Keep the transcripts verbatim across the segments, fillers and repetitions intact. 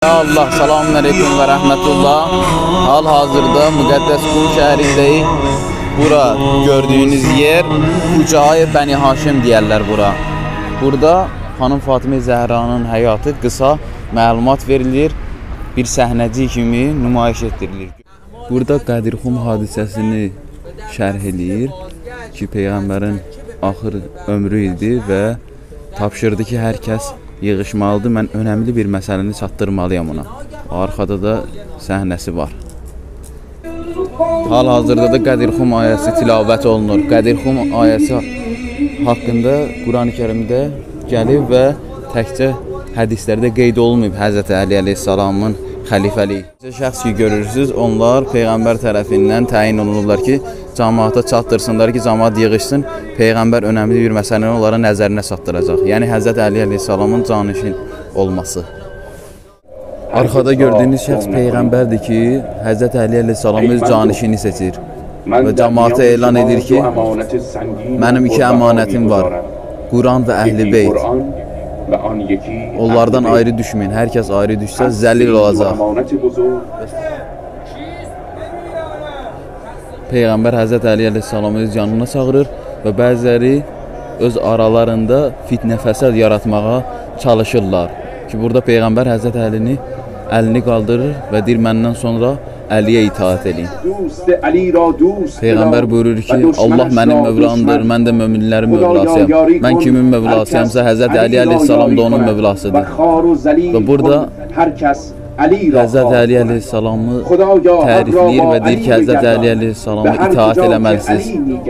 Allah, selamun aleyküm və rəhmətullah. Hal-hazırda müqəddəs Qum şəhərindəyik. Bura gördüyünüz yer Kucayi Bəni Haşim deyərlər bura. Burada xanım Fatimə Zəhranın həyatı qısa məlumat verilir, bir səhnəcik kimi nümayiş etdirilir. Burada Qədirxum hadisəsini şərh edir ki, Peyğəmbərin axır ömrü idi və tapşırdı ki, hər kəs yığışmalıdır. Mən önəmli bir məsələni çatdırmalıyam ona. Arxada da səhnəsi var. Hal-hazırda da Qədirxum ayəsi tilavət olunur. Qədirxum ayəsi haqqında Quran-ı Kərimdə gəlib və təkcə hədislərdə qeyd olunmayıb Həzrəti Əli əleyhissalamın xəlifəliyi. Şəxs ki görürsünüz, onlar Peyğəmbər tərəfindən təyin olunurlar ki, cəmaata çatdırsınlar ki, cəmaat yığışsın. Peyğəmbər önəmli bir məsələni onlara nəzərinə çatdıracaq. Yəni Həzrəti Əli əleyhissalamın canişin olması. Arxada gördüyünüz şəxs Peyğəmbərdir ki, Həzrəti Əli əleyhissalam öz canişini seçir və cəmaata elan edir ki, mənim iki əmanətim var, Quran və Əhl-i Beyt. Onlardan ayrı düşməyin. Hər kəs ayrı düşsə zəlil olacaq. Peyğəmbər Həzrəti Əli əleyhissalamı öz yanına çağırır və bəziləri öz aralarında fitnə fəsad yaratmağa çalışırlar. Ki burada Peyğəmbər Həzrəti Əlini əlini qaldırır və deyir, məndən sonra Əliyə itaat edin. Peyğəmbər buyurur ki, Allah mənim mövlamdır, mən də möminlərin mövlasıyam. Mən kimin mövlasıyamsa Həzrəti Əli əleyhissalam da onun mövlasıdır. Və burada Həzrəti Əli əleyhissalamı tərifləyir və deyir ki, Həzrəti Əli əleyhissalama itaat eləməlisiniz.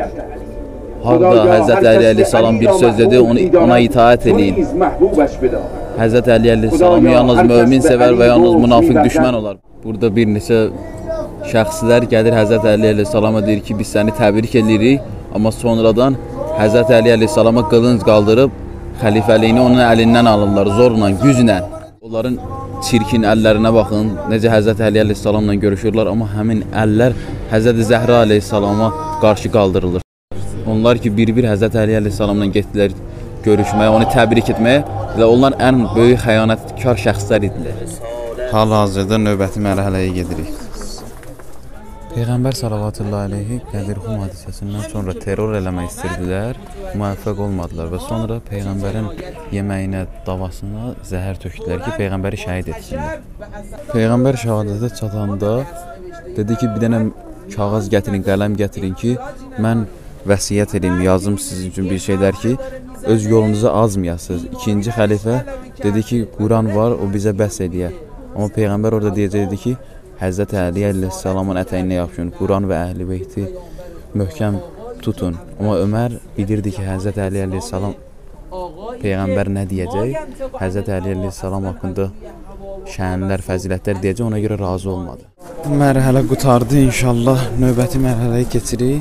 Harada Həzrəti Əli əleyhissalam bir söz dedi, ona itaat edin. Həzrəti Əli əleyhissalamı yalnız mömin sevər və yalnız münafiq düşmən olar. Burada bir neçə şəxslər gəlir Həzrəti Əli əleyhissalama deyir ki, biz səni təbrik edirik, amma sonradan Həzrəti Əli əleyhissalama qılınc qaldırıb xəlifəliyini onun əlindən alırlar, zorla, güclə. Onların çirkin əllərinə baxın, necə Həzrəti Əli əleyhissalamla görüşürlər, amma həmin əllər Həzrəti Zəhra əleyhissalama qarşı qaldırılır. Onlar ki, bir-bir Həzrəti Əli əleyhissalamla getdilər görüşməyə, onu təbrik etməyə və onlar ən böyük xəyanətkar şəxslər idilər. Hal-hazırda növbəti mərhələyə gedirik. Peyğəmbər sallallahu aleyhi Qədirxum hadisəsindən sonra terror eləmək istədilər, müvəffəq olmadılar və sonra Peyğəmbərin yeməyinə, davasına zəhər tökdülər ki, Peyğəmbəri şəhid etsinlər. Peyğəmbər şəhadətə çatanda dedi ki, bir dənə kağız gətirin, qələm gətirin ki, mən vəsiyyət edeyim, yazım sizin üçün bir şeylər ki, öz yolunuza azmayasınız. İkinci xəlifə dedi ki, Quran var, o bizə bəs eləyər. Amma Peyğəmbər orada deyəcəkdi ki, Həzrəti Əli əleyhissalamın ətəyinə yapışın, Quran və Əhl-i Beyti möhkəm tutun. Amma Ömər bilirdi ki, Həzrəti Əli əleyhissalam Peyğəmbər nə deyəcək, Həzrəti Əli əleyhissalam haqqında şənlər, fəzilətlər deyəcək, ona görə razı olmadı. Bu mərhələ qutardı, inşallah növbəti mərhələyə keçirik.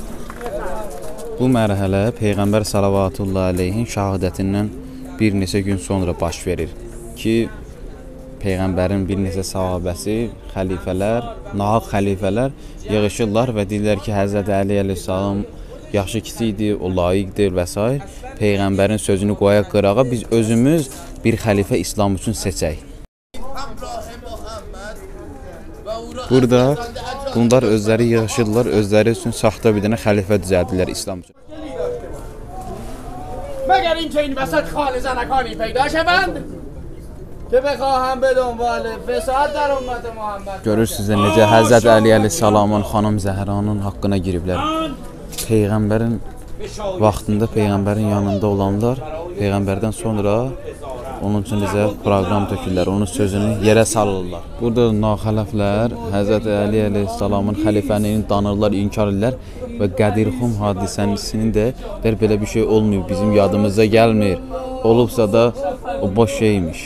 Bu mərhələ Peyğəmbər sallallahu aleyhin şəhadətindən bir neçə gün sonra baş verir ki, Peyğəmbərin bir neçə sahabəsi, xəlifələr, nahaq xəlifələr yığışırlar və deyirlər ki, Həzrəti Əli əleyhissalam yaxşı kişidir, o layiqdir və s. Peyğəmbərin sözünü qoyaq qırağa, biz özümüz bir xəlifə İslam üçün seçək. Burada bunlar özləri yığışırlar, özləri üçün saxta bir dənə xəlifə düzəldirlər İslam üçün. مگر اینکه این وسط خال زنکانی پیدا شوند که بخواهم به دنبال فساد در امت محمد. Görürsünüz necə Həzrət Əli əleyhissalamın xanım Zəhranın haqqına giriblər. Peyğəmbərin vaxtında Peyğəmbərin yanında olanlar Peyğəmbərdən sonra onun üçün necə proqram tökürlər, onun sözünü yerə salırlar. Burada naxələflər Həzrət Əli əleyhissalamın xəlifəliyini danırlar, inkar edirlər və Qədirxum hadisəsinin də der belə bir şey olmuyor, bizim yadımıza gəlmir. Olubsa da o boş şeymiş.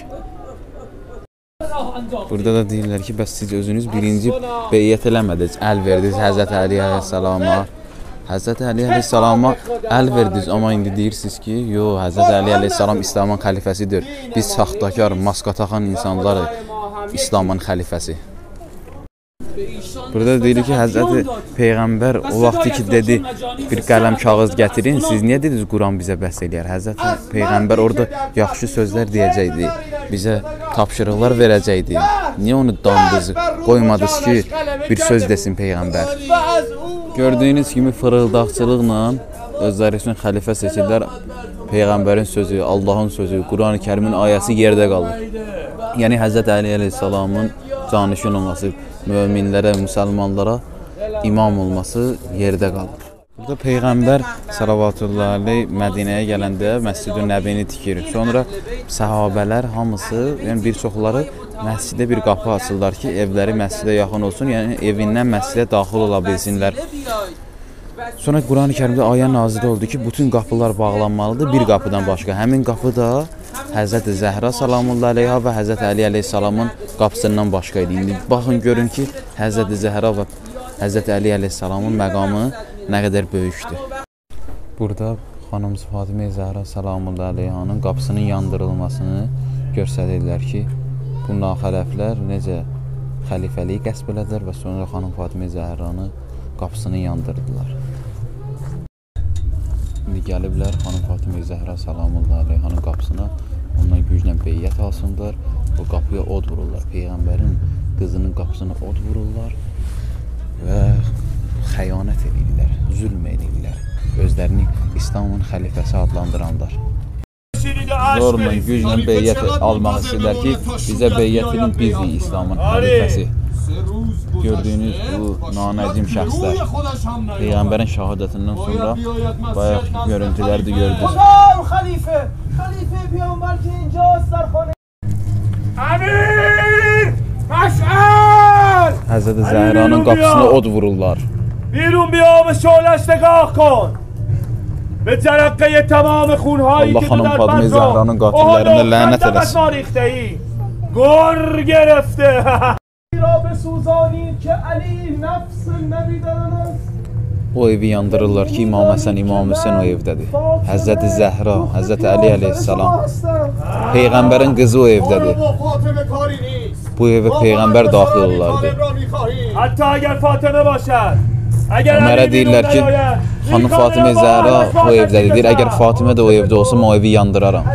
Burada da deyirlər ki, bəs siz özünüz birinci beyyət eləmədiniz, əl verdiniz Həzrət Əli əleyhissalama. Həzrət Əli əleyhissalama əl verdiniz, amma indi deyirsiniz ki, yox, Həzrət Əli əleyhissalam İslamın xəlifəsidir. Biz saxtakar, maska taxan insanlarıq, İslamın xəlifəsi. Burada deyilir ki, Həzrəti Peyğəmbər o vaxtı ki dedi, bir qələm kağız gətirin, siz niyə dediniz Quran bizə bəs eləyər? Həzrəti Peyğəmbər orada yaxşı sözlər deyəcəkdi. bizə tapşırıqlar verəcəkdi. Niyə onu dandınız, qoymadınız ki, bir söz desin Peyğəmbər? Gördüyünüz kimi fırıldaqçılıqla özləri üçün xəlifə seçirlər. Peyğəmbərin sözü, Allahın sözü, Quran-ı Kərimin ayəsi yerdə qalır. Yəni Həzrət Əli əleyhissalamın canişin olması, möminlərə, müsəlmanlara imam olması yerdə qalır. Burada Peyğəmbər salavatullahi aleyh Mədinəyə gələndə Məscid-i Nəbini tikir. Sonra səhabələr hamısı, yəni bir çoxları məscidə bir qapı açırlar ki, evləri məscidə yaxın olsun, yəni evindən məscidə daxil ola bilsinlər. Sonra Quran-ı Kərimdə ayə nazil oldu ki, bütün qapılar bağlanmalıdır bir qapıdan başqa. Həmin qapı da Həzrət Zəhra salamullahi aleyha və Həzrət Əli əleyhissalamın qapısından başqa idi. İndi baxın, görün ki, Həzrət Zəhra və Həzrət Əli əleyhissalamın məqamı nə qədər böyükdür. Burada xanımız Fatimə Zəhra salamullahi aleyhanın qapısının yandırılmasını göstərirlər ki, bu naxələflər necə xəlifəliyi qəsb elədilər və sonra xanım Fatimə Zəhranı qapısını yandırdılar. İndi gəliblər xanım Fatimə Zəhra salamullahi aleyhanın qapısına, ondan güclə beyyət alsınlar, o qapıya od vururlar. Peyğəmbərin qızının qapısına od vururlar və xəyanət edirlər, zülm edirlər. Özlərini İslamın xəlifəsi adlandıranlar. Zorla, güclə beyyət almaq istəyirlər ki, bizə beyyət edin, bizik İslamın xəlifəsi. Gördüyünüz bu nanəcim şəxslər Peyğəmbərin şəhadətindən sonra bayaq görüntüləri də gördünüz. Həzrət Zəhranın qapısına od vururlar. بیرون بیا و شعله‌اش نگاه کن به جرقه تمام خونهایی که در بند را اوهلو خندقت ما ریخته ای گر گرفته را بسوزانید که علی نفس نبیدن است. O evi yandırırlar ki, İmam Həsən, İmam Hüseyin o evdədir. Həzrət Zəhra, Həzrət Əli əleyhissalam, Peyğəmbərin qızı o evdədir. Bu evə Peyğəmbər daxil olurlardı. Hatta eğer Fatıma başar. Ömərə deyirlər ki, xanım Fatimə Zəhra o evdədir. Deyir, əgər Fatimə də o evdə olsa, o evi yandıraram.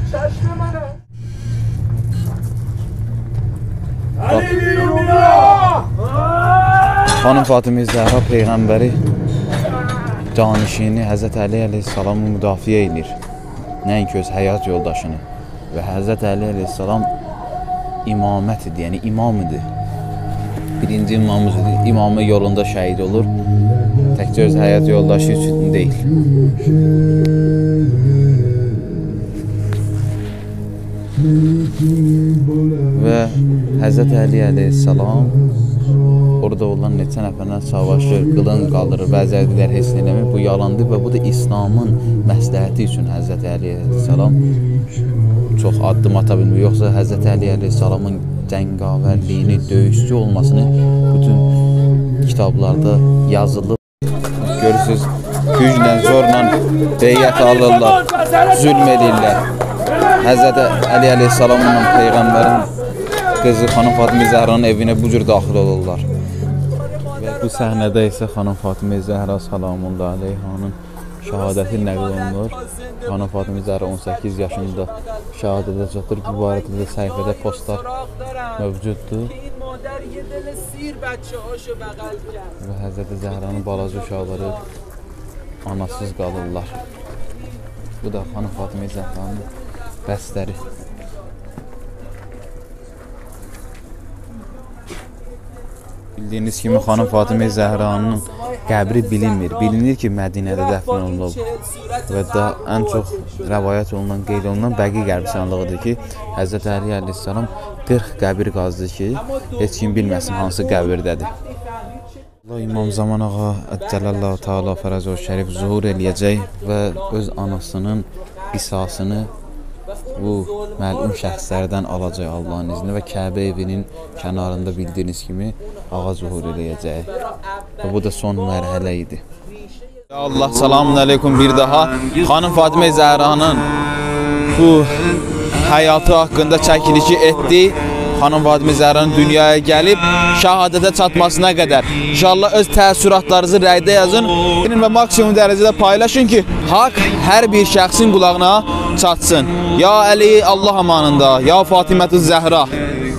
Xanım Fatimə Zəhra Peyğəmbəri canişini Həzrət Əli əleyhissalamı müdafiə edir. Nəinki öz həyat yoldaşını. Və Həzrət Əli əleyhissalam imamət idi, yəni imam idi. Birinci imamımız idi, imamı yolunda şəhid olur. Təkcə öz həyat yoldaşı üçün deyil. Və Həzrət Əli əleyhissalam orada olan neçə nəfərlə savaşır, qılın qaldırır, bəzi ədilər heç eləmir. Bu yalandır və bu da İslamın məsləhəti üçün Həzrət Əli əleyhissalam çox addım ata bilmir. Yoxsa Həzrət Əli əleyhissalamın cəngavərliyini, döyüşçü olmasını bütün kitablarda yazılıb. Görürsünüz, güclə, zorla beyyət alırlar, zülm edirlər. Həzrət Əli əleyhissalamla Peyğəmbərin qızı xanım Fatimə Zəhranın evinə bu cür daxil olurlar. Və bu səhnədə isə xanım Fatimə Zəhra salamullahi aleyhanın şəhadəti nəql olunur. Xanım Fatimə Zəhra on səkkiz yaşında şəhadətə çatır. Bu barədə də səhifədə postlar mövcuddur. Və Həzrət Zəhranın balaca uşaqları anasız qalırlar. Bu da xanım Fatimə Zəhranın bəstləri. Bildiyiniz kimi xanım Fatimə Zəhranın qəbri bilinmir. Bilinir ki, Mədinədə dəfn olunub. Və da ən çox rəvayət olunan, qeyd olunan Bəqi qəbirstanlığıdır ki, Həzrət Əli əleyhissalam qırx qəbir qazdı ki, heç kim bilməsin hansı qəbirdədir. Allah İmam Zaman ağa Əccəlallahu Teala Fərəzə-u Şərif zuhur eləyəcək və öz anasının qisasını bu məlum şəxslərdən alacaq Allahın izni və Kəbə evinin kənarında bildiyiniz kimi ağa zuhur eləyəcək. Və bu da son mərhələ idi. Allah selamun aleyküm bir daha. Xanım Fatimə Zəhranın bu həyatı haqqında çəkilişi etdi. xanım Fatimə Zəhranın dünyaya gəlib şəhadətə çatmasına qədər. İnşallah öz təəssüratlarınızı rəydə yazın və maksimum dərəcədə paylaşın ki, haqq hər bir şəxsin qulağına çatsın. Ya Əli, Allah amanında, ya Fatimə Zəhra.